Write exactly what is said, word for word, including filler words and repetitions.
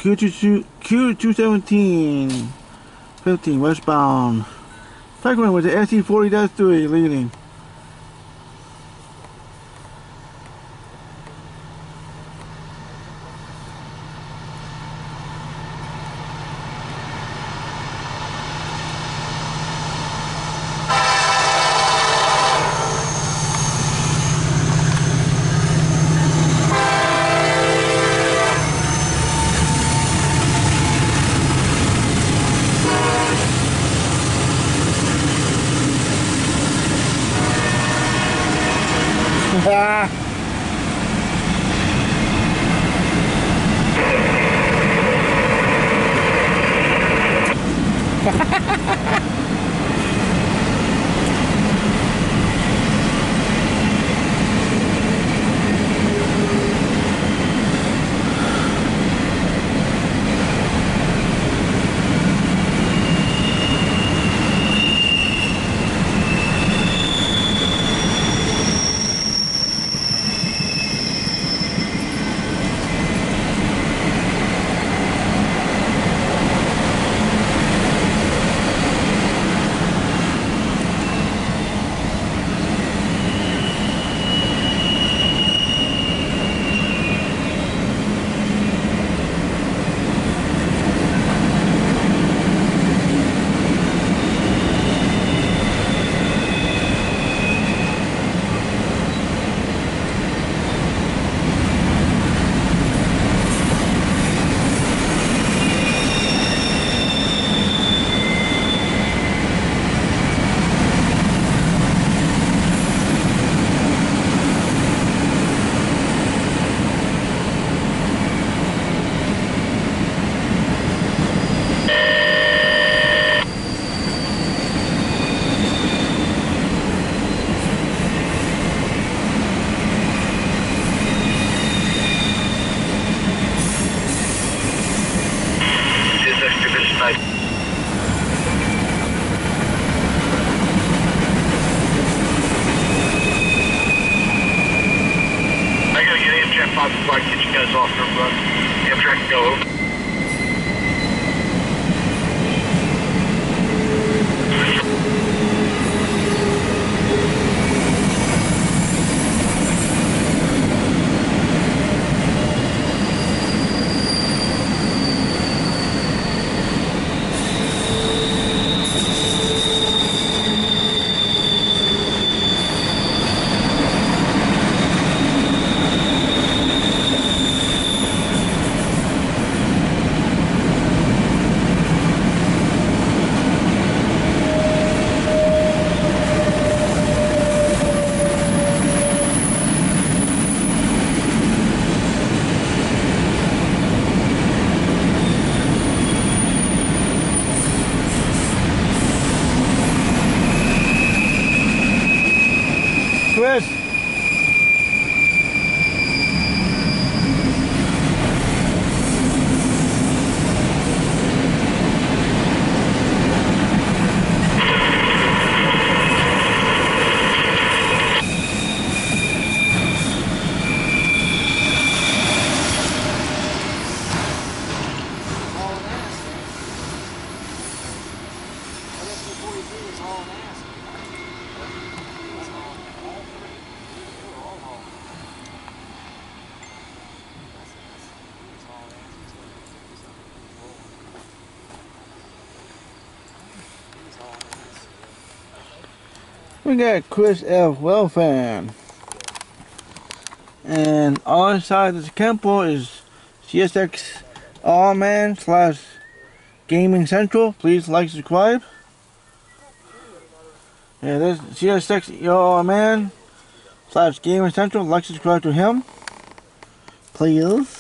Q two seventeen fifteen westbound. Second one was the S E forty three leading. Ah. Before I get you guys off the run. Amtrak can go over. Chris. We got Chris F. Wellfan. And on the side of the Campo is C S X Allman slash Gaming Central. Please like, subscribe. Yeah, this C S X Allman slash Gaming Central. Like, subscribe to him. Please.